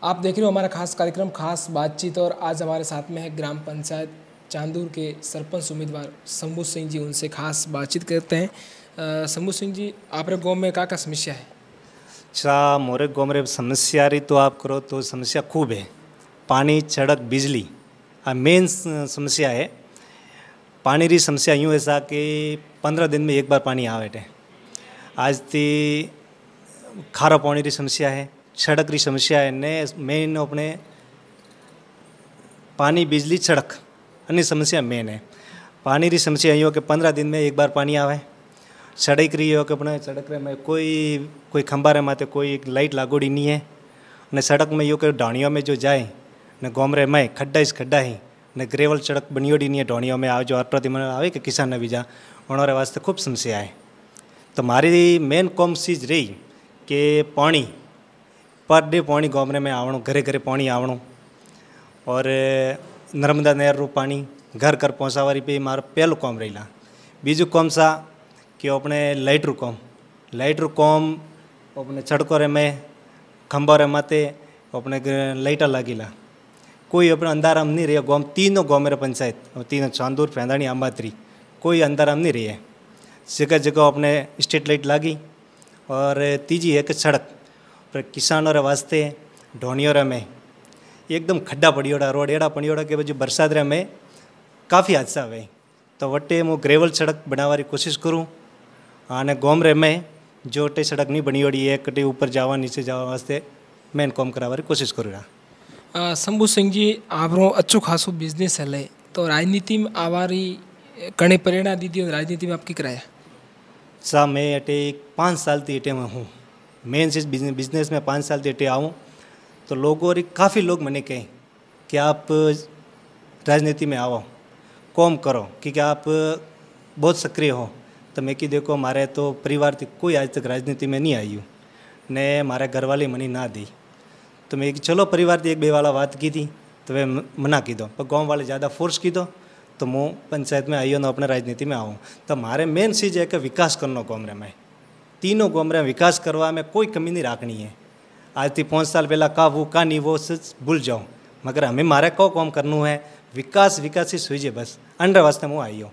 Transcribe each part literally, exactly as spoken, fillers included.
आप देख रहे हो हमारा खास कार्यक्रम खास बातचीत, और आज हमारे साथ में है ग्राम पंचायत चांदूर के सरपंच उम्मीदवार शंभू सिंह जी। उनसे खास बातचीत करते हैं। अ, शंभू सिंह जी, आपरे गांव में क्या क्या समस्या है? अच्छा, मोरे गाँव में समस्या रही तो आप करो तो समस्या खूब है। पानी, सड़क, बिजली आ मेन समस्या है। पानी री समस्या यूँ ऐसा कि पंद्रह दिन में एक बार पानी आवे टे। आज ती खारा पानी री समस्या है, सड़क री समस्या है ने मेन अपने पानी, बिजली, सड़क अन्य समस्या मेन है। पानी री समस्या यूँ कि पंद्रह दिन में एक बार पानी आवे। सड़क रही हो कि अपने सड़क में कोई कोई खंबा रे माते कोई लाइट लागोड़ी नहीं है ने सड़क में यूँ कि ढाणियों में जो जाए ने गोमरे में खड्डा इस खड्डा ही ने ग्रेवल सड़क बनियोड़ी नहीं है। ढाणियों में आओ जो अठ प्रतिमा आवे कि किसान ने बीजा उन्होंने वास्ते खूब समस्या है। तो हमारी मेन कॉम चीज रही कि पानी पर डे पानी गोमरे में आवणो, घरे घरे पानी आवणो, और नर्मदा नहर रू पानी घर घर पहुँचावारी पे मारो पहलो कॉम रहीला। बीजू कॉम सा कि अपने लाइट रू कॉम लाइट रू कॉम अपने सड़कों रे में खंबा रे माते अपने लाइटा लागीला। कोई अपने अंधाराम नहीं रहे। गाँव तीनों गाँव मेरे पंचायत तीनों चांदूर, फेंदाणी, अंबात्री कोई अंधाराम नहीं रही है। जगह जगह अपने स्ट्रीट लाइट लागी। और तीजी है कि सड़क पर किसानों रे वास्ते ढोनियों रे में एकदम खड्डा पड़ियोड़ा, रोड एड़ा पड़ियोड़ा कि जो बरसात रे में काफ़ी हादसा हुए। तो वटे मैं ग्रेवल सड़क बनावारी कोशिश करूँ आने गाँव रे में जो टे सड़क नहीं बनी होड़ी है कटे ऊपर जावा नीचे जावा वास्ते मेन काम करावारी कोशिश करूँगा। शंभू सिंह जी, आपरो अच्छो खासो बिजनेस है, तो राजनीति में आवारी कणे प्रेरणा दी थी? राजनीति में आपकी कराया सा मैं अटे पाँच साल ती अटे में हूँ। मेन चीज़ बिजनेस बिजनेस में पाँच साल ती अटे आऊँ तो लोगों और काफ़ी लोग मैंने कहे कि आप राजनीति में आओ, कॉम करो, क्योंकि आप बहुत सक्रिय हो। तो मैं कि देखो हमारे तो परिवार थी कोई आज तक राजनीति में नहीं आई हूँ ने हमारे घर वाले मनी ना दी। तो मैं चलो परिवार थी एक बे वाला बात की थी तो वे मना की दो, पर गाँव वाले ज़्यादा फोर्स की दो तो मैं पंचायत में आई हूँ ना अपने राजनीति में आऊँ। तो हमारे मेन चीज़ है कि विकास करना गोमरे में, तीनों गोमरे विकास करवा में कोई कमी नहीं रखनी है। आज थी पाँच साल पहला का वो का नहीं वो सच भूल जाओ, मगर हमें मारे को काम करना है विकास विकास ही सुझे बस अंडर वास्ते मैं आई हूँ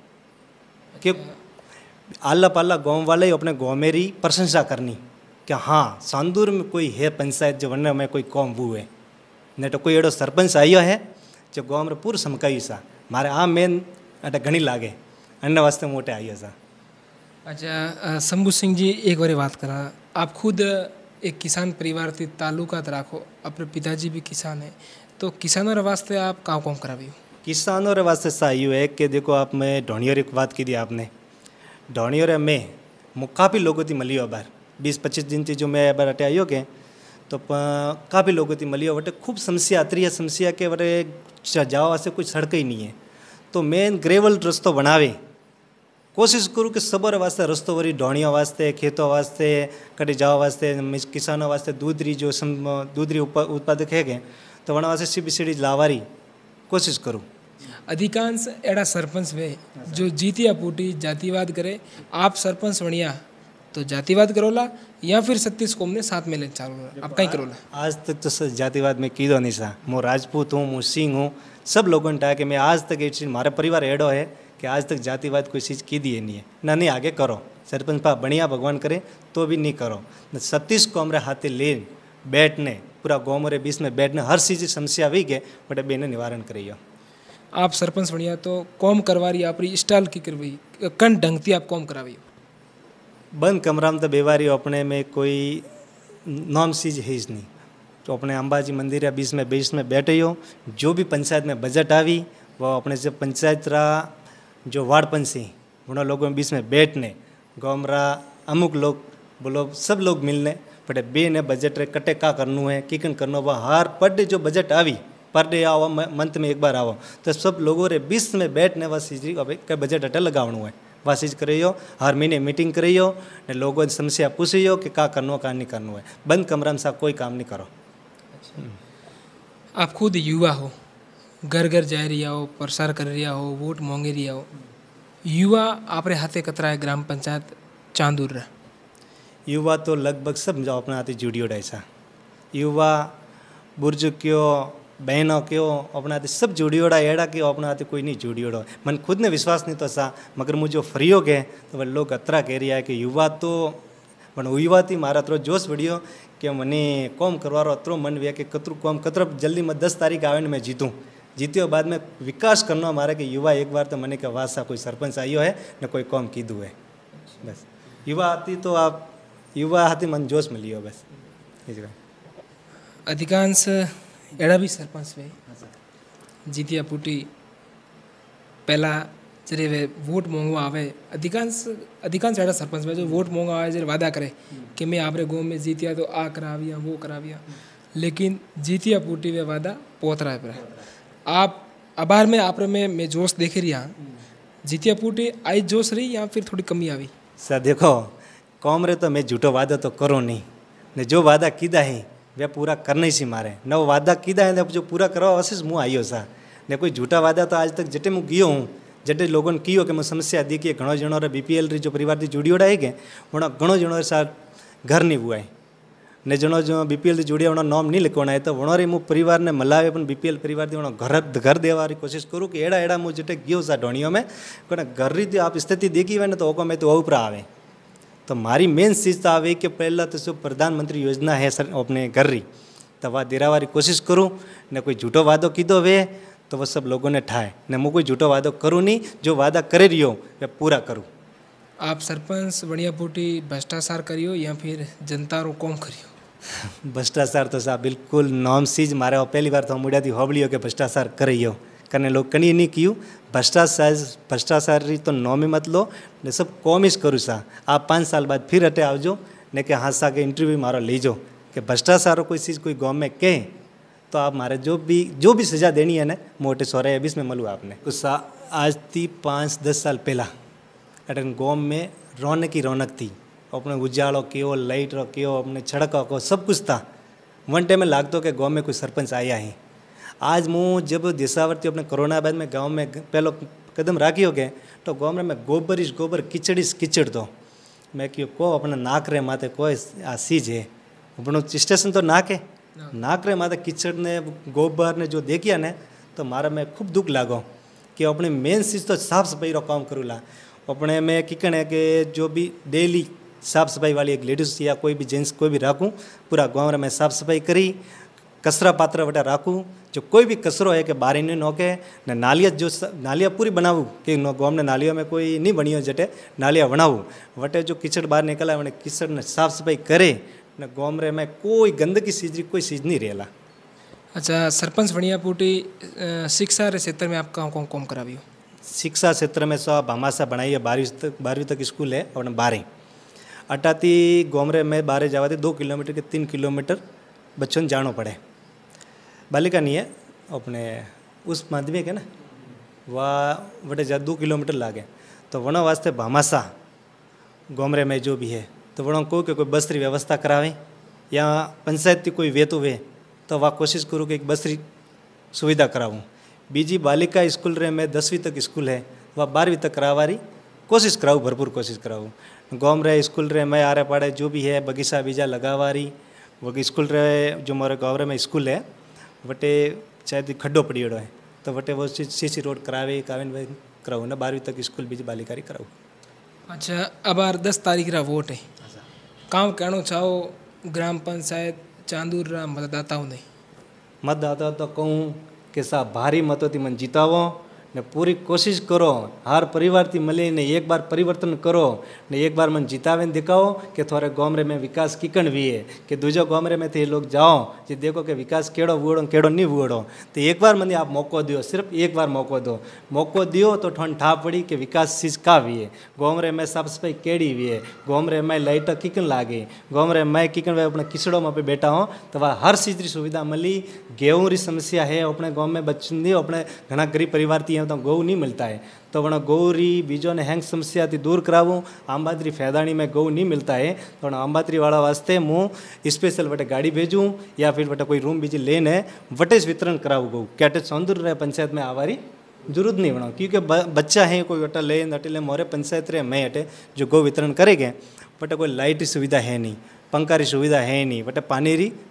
कि आला पाला गाँव वाले ही अपने गाँव मेरी प्रशंसा करनी कि हाँ चांदूर में कोई है पंचायत जो वरना में कोई कौम वो है नहीं तो कोई एडो सरपंच आयो है जो गाँव में पूरा समकाई सा मारे आ मेन अटे घनी लागे अन्य वास्ते मोटे आई सा। अच्छा शंभू सिंह जी, एक बार बात करा, आप खुद एक किसान परिवार थी ताल्लुकात राखो, अपने पिताजी भी किसान है, तो किसानों के वास्ते आप काम काम करा भी हो? किसानों के वास्ते सा यूँ है कि देखो आप मैं ढोनियों की बात की थी आपने, ढोनियों में काफ़ी लोगों थी मलियो बार बीस पच्चीस दिन थी जो मैं बार अटे आयो के तो काफ़ी लोगों थी मलियो बटे खूब समस्या आती है। समस्या के बटे जावा वास्ते कुछ सड़क ही नहीं है। तो मेन ग्रेवल रस्तो बनावे कोशिश करूँ कि सबरे वास्ते रस्तो वरी ढोणियों वास्ते, खेतों वास्ते, कटे जावा वास्ते, किसानों वास्ते दूधरी जो सम दूधरी उत्पादक है तो वहाँ वास्ते सीधी सीधी लावारी कोशिश करूँ। अधिकांश एड़ा सरपंच वे जो जीतिया पूटी जातिवाद करे, आप सरपंच बनिया तो जातिवाद करोला या फिर सत्तीस कौम ने साथ में ले चारोला, आप कहीं करोला? आज तक तो जातिवाद में कीधो नहीं सा। मैं राजपूत हूँ, मैं सिंह हूँ, सब लोगों ने कहा कि मैं आज तक ये चीज़ हमारे परिवार एडो है कि आज तक जातिवाद कोई चीज़ की दी नहीं है ना। नहीं आगे करो सरपंच पा बढ़िया भगवान करे तो भी नहीं करो। सत्तीस कौम रे हाथे ले बैठने पूरा गाँव रे बीच में बैठने हर चीज़ समस्या हुई गए बटे बेने निवारण करियो। आप सरपंच बढ़िया तो कौम करवारी आपरी स्टाइल की करवाई कन ढंगती आप कौम करावी? बंद कमरा में तो बेवारी अपने में कोई नॉम चीज़ है ही नहीं। तो अपने अंबाजी मंदिर या बीच में बीच में बैठे हो, जो भी पंचायत में बजट आई वो अपने जब पंचायत रहा जो वार्ड पंची उन लोगों में बीच में बैठने गाँव रहा अमुक लोग बोलो सब लोग मिलने बटे बे ने बजट रे कटे का करनू है किकन करनो वह हार पर डे जो बजट आई पर डे आओ मंथ में एक बार आओ तो सब लोगों रे बीच में बैठने वह चीज अब कई बजट अटे लगावणु है वह चीज़ करियो। हर महीने मीटिंग करियो ने लोगों की समस्या पूछियो कि का करनो का नहीं करनो है। बंद कमरा में सा कोई काम नहीं करो। आप खुद युवा हो, घर घर जा रहा हो, प्रसार कर रहा हो, वोट मांगे रहा हो, युवा आपरे हाथे कतरा है ग्राम पंचायत चांदूर रहा? युवा तो लगभग सब जो अपने हाथे जुड़ियो ऐसा युवा बुर्जुर्ग क्यों बहनों क्यों अपना हाथी सब जुड़ियोड़ा एड़ा क्यों अपना हाथी कोई नहीं जुड़ियोड़ो मन खुद ने विश्वास नहीं तो सा मगर मुझे जो फ्रीयो के तो वह लोग अतरा कह रहा है कि युवा तो पण युवा थी मारा थोड़ा जोश बढ़ियो कि मने कॉम करवारो अतरो मन वे कि कतरू कॉम कतरा जल्दी में दस तारीख आवे मैं जीतूँ जीत्यो बाद में विकास करना मारे कि युवा एक बार तो मने के वासा कोई सरपंच आयो है न कोई कॉम कीधु है बस युवा आती तो आप युवा आती मन जोश में लियो बस अधिकांश एड़ा भी सरपंच वे जीतिया पुटी पहला जरे वे वोट मांगवा आवे अधिकांश अधिकांश एड़ा सरपंच में जो वोट मांगवा आवे जरे वादा करे कि मैं आपरे गांव में जीतिया तो आ कराविया वो कराविया लेकिन जीतिया पुटी वे वादा पोत रहा है आप अबार में आप में मैं जोश देख रही हाँ जीतिया पुटी आई जोश रही या फिर थोड़ी कमी आई सर देखो कॉम रे तो मैं झूठो वादा तो करो नहीं ने जो वादा कीधा है वे पूरा करना ही सी मारे न वो वादा कीधा है जो पूरा करवा अवश्य मुँह आइयो सा ने कोई झूठा वादा तो आज तक जटे मुँह गयो हूँ जटे लोगों ने कियो कि मैं समस्या दी कि घणो जणो रे बीपीएल री जो परिवार थी जुड़ियोड़ा है के वणा घणो जणो सा घर नहीं हुआ है ने जणो जो बीपीएल थी जुड़िया वणो नाम नहीं लिखवाना है तो वणो रे मुँह परिवार ने मलावे पण बीपीएल परिवार थी वणो घर घर देवा री कोशिश करूँ कि एड़ा एड़ा मुँह जटे गयो सा ढोणियों में कोने घर री आप स्थिति देखी हुए तो ओको में तो उपरा आवे तो मारी मेन चीज तो आवे कि पहला तो जो प्रधानमंत्री योजना है सर अपने घर री तो वह देरावारी कोशिश करूँ ने कोई झूठो वादो कीधो वे तो वह सब लोगों ने ठाए ने मैं कोई झूठो वादो करूँ नहीं जो वादा करे रहियो वे पूरा करूँ। आप सरपंच बढ़िया पुटी भ्रष्टाचार करियो या फिर जनता रो कौम करियो भ्रष्टाचार तो साहब बिल्कुल नॉम सीज मारे पहली बार तो मुड़िया थी होबलियो के भ्रष्टाचार करियो करने लोग कनी नहीं कियो भ्रष्टाचार भ्रष्टाचार री तो नॉमी मत लो ने सब कॉमिस करूँ सा आप पाँच साल बाद फिर हटे आवजो ने के हाँ सा के इंटरव्यू मारो लीजो कि भ्रष्टाचार कोई चीज़ कोई गाँव में कहे तो आप मारे जो भी जो भी सजा देनी है ना मोटे सोरे बीस में मलू आपने कुछ आज थी पाँच दस साल पहला अटे गाँव में रौनक की रौनक थी अपने उजालो क्यों लाइट रो क्यों अपने छड़का को सब कुछ था वन टाइम में लागतो कि गाँव में कोई सरपंच आया है आज मुँह जब देशावर्ती अपने कोरोना बाद में गाँव में पहलो कदम राखी हो गए तो गाँव में मैं गोबरिश गोबर किचड़िस किचड़ तो मैं क्यों को अपना नाक रे माथे कोई आ सीज है अपनो स्टेशन तो नाक है नाक रे माथे किचड़ ने गोबर ने जो देखिया ने तो मारा में खूब दुख लागो कि अपने मेन चीज़ तो साफ सफाई रो काम करूला अपने में किकण है कि जो भी डेली साफ सफाई वाली एक लेडीज या कोई भी जेंट्स कोई भी राखूँ पूरा गाँव में साफ सफाई करी कचरा पात्र वटा राखूँ जो कोई भी कचरो है कि बारी नहीं नोके न नालिया जो नालिया पूरी बनाऊँ कि गाँव में नालियों में कोई नहीं बनी हो जटे नालिया बनाऊँ वटे जो कीचड़ बाहर निकला उन्हें कीचड़ ने साफ सफाई करे न गाँव में कोई गंदगी चीज कोई चीज़ नहीं रहेला। अच्छा सरपंच बढ़िया पुटी शिक्षा रे क्षेत्र में आप कौन कौन कौन करावियो शिक्षा क्षेत्र में सब भामाशा बनाई है बारहवीं तक बारहवीं तक स्कूल है और बारह अटाती गोमरे में बारह जावा दो किलोमीटर के तीन किलोमीटर बच्चों जानो पड़े बालिका नहीं है अपने उस माध्यमिक है ना वह बटे जा दो किलोमीटर लागे तो वनों वास्ते भामाशा गोमरे में जो भी है तो वनों को कोई बस री व्यवस्था करावे या पंचायत की कोई वेतो वे तो वह कोशिश करूँ कि एक बस री सुविधा कराऊँ बीजी बालिका स्कूल रे में दसवीं तक स्कूल है वह बारहवीं तक करावारी कोशिश कराऊँ भरपूर कोशिश कराऊँ गाँव रे स्कूल रे में आरे पाड़े जो भी है बगीचा बीजा लगावारी वो स्कूल रे जो मोरे गाँव में स्कूल है वटे शायद खड्डो पड़ियोड़ो है तो वटे वो सीसी रोड करावे काविन भाई कराऊँ ना बारहवीं तक स्कूल बीजी बालिकारी कराऊँ। अच्छा अब आर दस तारीख रा वोट है काम कहना चाहो ग्राम पंचायत चांदूर रा मतदाताओं ने मतदाता तो कहूँ कि साहब भारी मतों थी मन जितावो ने पूरी कोशिश करो हर परिवार थी मिले ने एक बार परिवर्तन करो ने एक बार मन जितावे दिखाओ कि थोड़े गाँव में विकास किकण भी है कि दूजो गाँव में थे लोग जाओ जी देखो कि विकास केड़ो हुओड़ो केड़ो नहीं हुओड़ो तो एक बार मन आप मौको दियो सिर्फ एक बार मौको दो मौको दियो तो ठंड ठा पड़ी कि विकास चीज़ का भी है गाँव में साफ सफाई केड़ी भी है गाँव में लाइट किकन लागे गाँव में किकन अपने किचड़ों में पे बैठा हो तो वह हर चीज़ की सुविधा मिली गेहूँ री समस्या है अपने गाँव में बच्चों दी अपने घना गरीब परिवार थी तो गऊ नहीं मिलता है तो वहाँ गऊ री बीजों ने हैंग समस्या थी दूर कराऊँ आंबात्री फैदानी में गऊ नहीं मिलता है तो आंबात्री वाला वास्ते मुँह स्पेशल वटे गाड़ी भेजूँ या फिर वटे कोई रूम बीजी लेने वटे वितरण कराऊँ गऊ कैटे सौंदर रहे पंचायत में आवारी जरूरत नहीं बनाओ क्योंकि बच्चा है कोई वटा ले अटे ले मोरे पंचायत रे मैं अटे जो गौ वितरण करेंगे बटे कोई लाइट की सुविधा है नहीं पंखा री सुविधा है नहीं बटे पानी री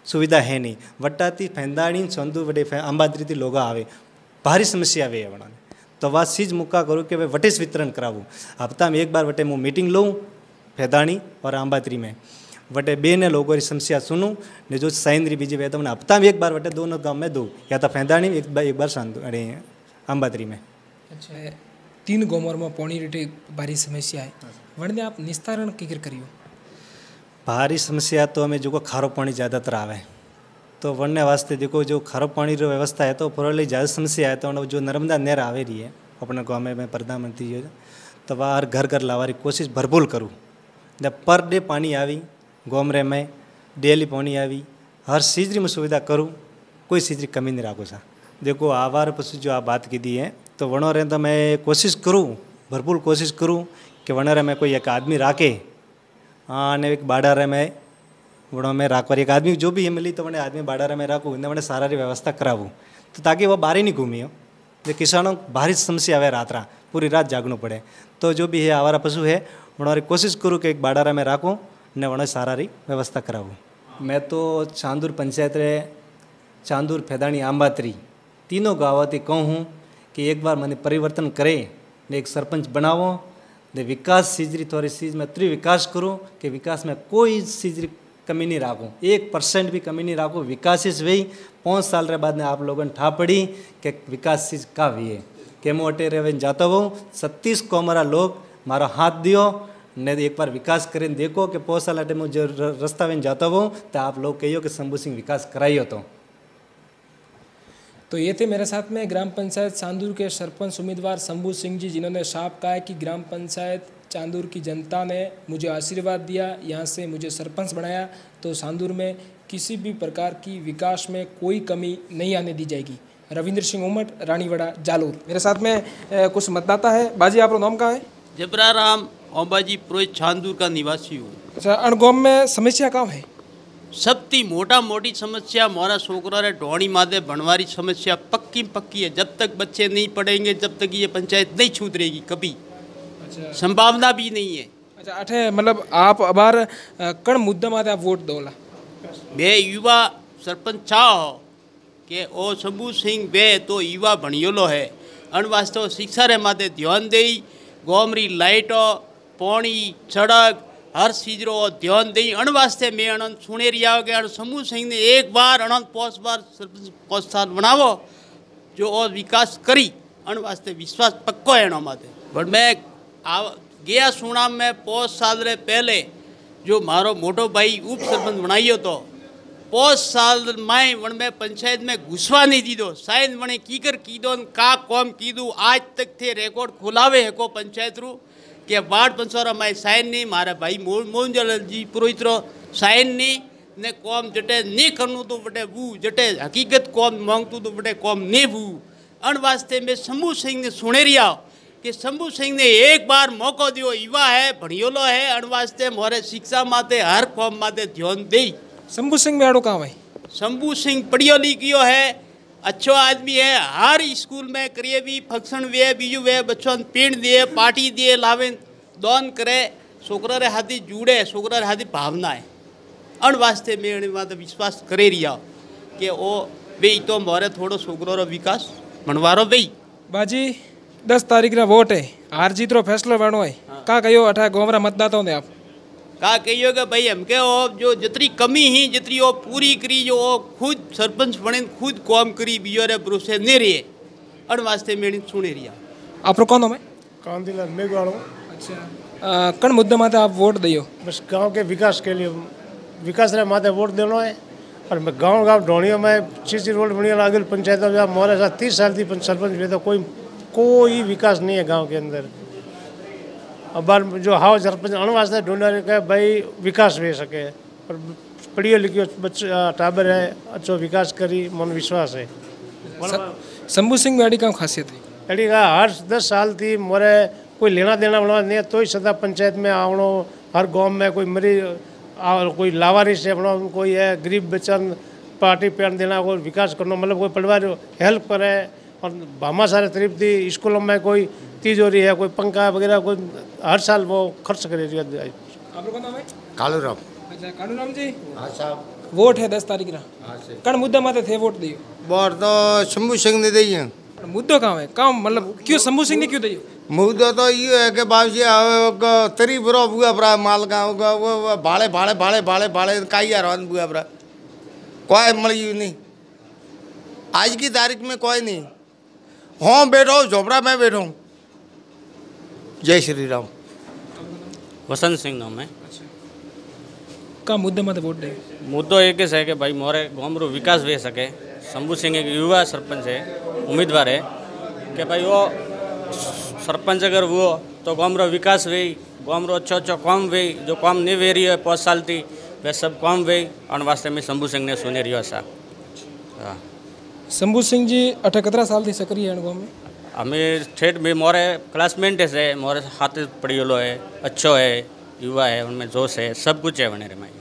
सुविधा है नहीं। वट्टाती फैंदाणी चंदू वडे अंबाद्री थी लोग आवे भारी समस्या वे वणा तो वह चीज मुक्का करूँ कि भाई वटेस वितरण करावूँ। हफ्ता में एक बार वटे मैं मीटिंग लूँ फैदाणी और अंबाद्री में वटे बे ने लोगों की समस्या सुनूँ ने जो साइंद्री बीजी वे तो मैंने हफ्ता में एक बार वटे दोनों गाँव में दूँ या तो फैदाणी एक बार एक बार सांदू अरे अंबाद्री में। अच्छा तीन गोमर में पानी रीटे भारी समस्या है वणने आप निस्तारण किकर करियो। भारी समस्या तो हमें जो खारो पानी ज़्यादातर आवे तो वरने वास्ते देखो जो खारो पानी रो व्यवस्था है तो पुराली ज़्यादा समस्या है तो जो नर्मदा नहर आवे रही है अपने गाँव में मैं प्रधानमंत्री योजना तो वह हर घर घर लावारी कोशिश भरपूर करूँ। जब पर डे पानी आई गोमरे में डेली पानी आई हर चीज़ में सुविधा करूँ कोई चीज़ की कमी नहीं राखू सा। देखो आवार पशु जो आप बात की दी है तो वनो रहे तो मैं कोशिश करूँ भरपूर कोशिश करूँ कि वनो रहे मैं कोई एक आदमी राखे हाँ ने एक बाड़ा रहे मैं वणो में राखवार एक आदमी जो भी है मिली तो मैंने आदमी बाड़ा रहे मैं राखूँ इन्हें मैंने सारा व्यवस्था कराऊँ तो ताकि वह बाहर ही नहीं घूमी हो। जो किसानों भारी समस्या आवे रात रात पूरी रात जागना पड़े तो जो भी है आवारा पशु है वहाँ कोशिश करूँ कि एक बाड़ा रहे मैं राखूँ ने वहाँ सारा व्यवस्था कराऊँ। मैं तो चांदूर पंचायत रे चांदूर फैदाणी आंबात्री तीनों गाँव थी कहूँ कि एक बार मैंने परिवर्तन करे ने एक सरपंच बनावो ने विकास चीजरी थोड़ी चीज़ में इतनी विकास करूँ कि विकास में कोई चीज कमी नहीं राखूँ एक परसेंट भी कमी नहीं राखूँ। विकास इस वही पाँच साल रे बाद ने आप लोगों ने ठा पड़ी कि विकास चीज का भी है कि मोटे रे जाता वो छत्तीस कोमरा लोग मारा हाथ दियो ने एक बार विकास करें देखो कि पाँच साल अटे में जो रास्ता में जाता वो तो आप लोग कहियो कि शंभू सिंह विकास कराइयो तो। तो ये थे मेरे साथ में ग्राम पंचायत चांदूर के सरपंच उम्मीदवार शंभू सिंह जी जिन्होंने साफ कहा है कि ग्राम पंचायत चांदूर की जनता ने मुझे आशीर्वाद दिया यहाँ से मुझे सरपंच बनाया तो चांदूर में किसी भी प्रकार की विकास में कोई कमी नहीं आने दी जाएगी। रविंद्र सिंह उमट रानीवाड़ा जालोर मेरे साथ में ए, कुछ मतदाता है। बाजी आप नाम का है? जबरा राम ओबाजी पुरोहित चांदूर का निवासी हूँ। अच्छा अणगोम में समस्या कहाँ है? सबती मोटा मोटी समस्या मोरा छोकरा रे ढोणी मादे बनवारी समस्या पक्की पक्की है। जब तक बच्चे नहीं पढ़ेंगे जब तक ये पंचायत नहीं छूट रहेगी कभी। अच्छा संभावना भी नहीं है। अच्छा अठे मतलब आप अबार कण मुद्दा माते आप वोट दोला? मैं युवा सरपंच चाहो कि ओ शंभू सिंह बे तो युवा भणियोलो है अन वास्तव शिक्षा रे माते ध्यान दे गोमरी लाइटो पानी सड़क हर चीज रो ध्यान दे अन वास्ते मैं अनंत सुनेरिया के अन शंभू सिंह ने एक बार अनंत पोस्ट बार सरपंच पोस्ट साल बनावो जो और विकास करी अन वास्ते विश्वास पक्को है माते। बट मैं आ गया सुना में पाँच साल रे पहले जो मारो मोटो भाई उप सरपंच बनाइयो तो पाँच साल में वन में पंचायत में घुसवा नहीं दी दो शायद वने कीकर की दो का कौम की दू आज तक थे रिकॉर्ड खुलावे है को पंचायत रू के वार्ड पंचोरा में साइन नहीं मारा भाई मोहनजलाल जी पुरोहित रो साइन नहीं ने कौम जटे नहीं करनू तो बटे वो जटे हकीकत कौम मांगतू तो बटे कौम नहीं वो अन वास्ते में शंभू सिंह ने सुनेरिया कि शंभू सिंह ने एक बार मौको दियो युवा है भणियोलो है अन वास्ते मोरे शिक्षा माते हर कौम माते ध्यान दे। शंभू सिंह में आड़ो काम है? शंभू सिंह पढ़ियो लिखियो है अच्छो आदमी है हर स्कूल में करिए भी फंक्शन वे बीजू वे बच्चों पिंड दिए पार्टी दिए लावे दोन करे छोकरा रे हाथी जुड़े छोकरा रे हाथी भावना है अन वास्ते में माते विश्वास करे रिया कि ओ वे तो मोरे थोड़ो छोकरो रो विकास मनवारो वे। बाजी दस तारीख ना वोट है हार जीत रो फैसलो वेणो है हाँ। का कहो अठा गोमरा मतदाताओं ने आप का कहियो कि भाई हमके वो जो जितनी कमी ही जितनी वो पूरी करी जो वो खुद सरपंच बने खुद काम करी बियो रे भरोसे नहीं रहे अन वास्ते मेरी सुने रिया। आप कौन हो? मैं कांतिलाल मेघवाड़ो। अच्छा कण मुद्दे माते आप वोट दियो? बस गांव के विकास के लिए विकास रे माते वोट देना है और मैं गांव गांव ढोणियों में चीज रोड बढ़िया लागल पंचायत में मोरे साथ तीस साल थी सरपंच भी तो कोई कोई विकास नहीं है गांव के अंदर। अब बार जो हाव सरपंच अण वास्ते ढूंढा के भाई विकास हो सके और पढ़ियो लिखियो बच्चे टाबर है अच्छो विकास करी मन विश्वास है। शंभू सिंह में अड़ी क्या खासियत है? अड़ी का हर दस साल थी मोरे कोई लेना देना बना नहीं तो ही सदा पंचायत में आवनो हर गांव में कोई मरी कोई लावारिस से अपना कोई है गरीब बच्चन पार्टी पैन देना कोई विकास करना मतलब कोई परिवार हेल्प करे और भामा सारे तरीफ थी स्कूलों में कोई तिजोरी है कोई पंखा वगैरह कोई हर साल वो खर्च करे। आप लोगों का नाम है? कालूराम। अच्छा कालूराम जी। हाँ साहब। वोट है दस तारीख ना कण मुद्दा माते थे वोट दियो वोट तो शंभू सिंह ने दी है। पण मुद्दो काम है काम मतलब क्यों शंभू सिंह ने क्यों दियो? मुद्दा तो ये है कि बाबू जी तरी बुरा बुआ बरा माल का वो भाड़े भाड़े भाड़े भाड़े भाड़े काई यार बुआ बरा कोई मड़ी नहीं आज की तारीख में कोई नहीं। हाँ बैठो झोपड़ा में बैठो। जय श्री राम। वसंत सिंह नाम है। का मुद्दे माते वोट दे? मुद्दो एक ही है कि भाई मोरे गाँव रो विकास वे सके। शंभू सिंह एक युवा सरपंच है, उम्मीदवार है कि भाई वो सरपंच अगर वो तो गाँव रो विकास वे, गाँव रो अच्छो अच्छो काम वे, जो काम नहीं वे रही है पाँच साल थी वे सब काम वे और वास्ते में शंभू सिंह ने सुने रियो सा। हाँ शंभू सिंह जी अठे कतरा साल थी सक्रिय है गाँव में? हमें ठेठ भी मोरे क्लासमेट है, मोरे हाथ पढ़ियोलो है, अच्छो है, युवा है, उनमें जोश है, सब कुछ है वने रे माई।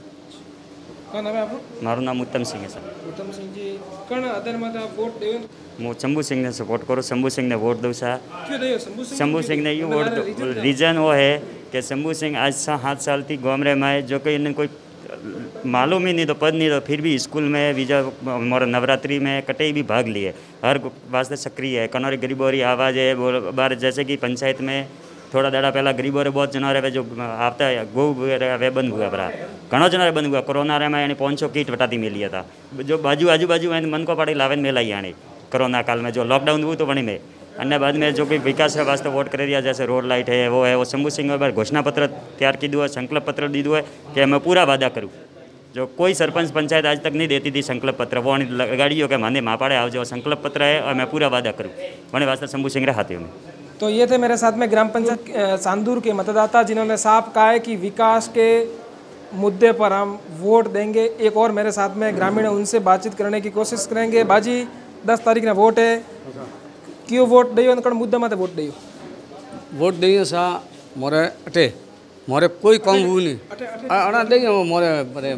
का नाम है आपको? मारू नाम उत्तम सिंह है सर। उत्तम सिंह जी कण आधार माते आप वोट देयो? હું શંભુ સિંહને સપોર્ટ કરું, શંભુ સિંહને વોટ દઉં છું। क्यों दियो शंभू सिंह? શંભુ સિંહને એ વોટ દઉં રીઝન वो है कि शंभू सिंह आज से सात साल थी गाँव रे में जो कि इन्हें कोई मालूम ही नहीं तो पद नहीं तो फिर भी स्कूल में बीजा मोर नवरात्रि में कटे भी भाग लिए, हर वास्ते सक्रिय है। कनौरी गरीबों की आवाज़ है वो बार जैसे कि पंचायत में थोड़ा दाड़ा पहला गरीबों रे बहुत जनोरे वे जो आता है गो वगैरह वे बंद हुआ भरा, घणो जनोरे बंद हुआ। कोरोना रे में यानी पाँच सौ किट वटाती मिली था जो बाजू आजू बाजू मन को पड़ी लावे मेलाई आने कोरोना काल में जो लॉकडाउन हुआ तो वहीं में अन्य बाद में जो कोई विकास के वास्ते वोट कर दिया जैसे रोड लाइट है वो है वो शंभू सिंह बार घोषणा पत्र तैयार कीधु है, संकल्प पत्र दीधु है कि मैं पूरा वादा करूँ जो कोई सरपंच पंचायत आज तक नहीं देती थी संकल्प पत्र वो लगाड़ियों के माने मापाड़े आओ जो संकल्प पत्र है और मैं पूरा वादा करूँ मैंने वास्ते शंभू सिंह रे हाथों में। तो ये थे मेरे साथ में ग्राम पंचायत चांदूर के मतदाता जिन्होंने साफ कहा है कि विकास के मुद्दे पर हम वोट देंगे। एक और मेरे साथ में ग्रामीण है उनसे बातचीत करने की कोशिश करेंगे। बाजी दस तारीख ने वोट है, क्यों वोट दियो कण मुद्दा माते वोट दियो? वोट दिए सा मोरे अटे मोरे कोई काम हुआ नहीं अड़ा दे मोरे मोरे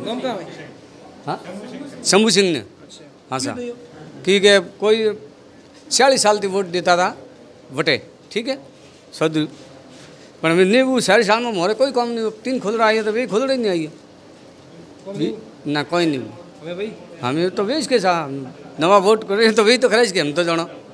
हाँ शंभू सिंह ने। हाँ सर ठीक है कोई छियालीस साल थी वोट देता था वटे ठीक है सद पर नहीं वो छियालीस साल में मोरे कोई काम नहीं तीन खुदरा आई है तो वही खुदरा ही नहीं आई है ना कोई नहीं हमें तो वेच के सा नवा वोट करे तो वही तो खरीद के हम तो जानो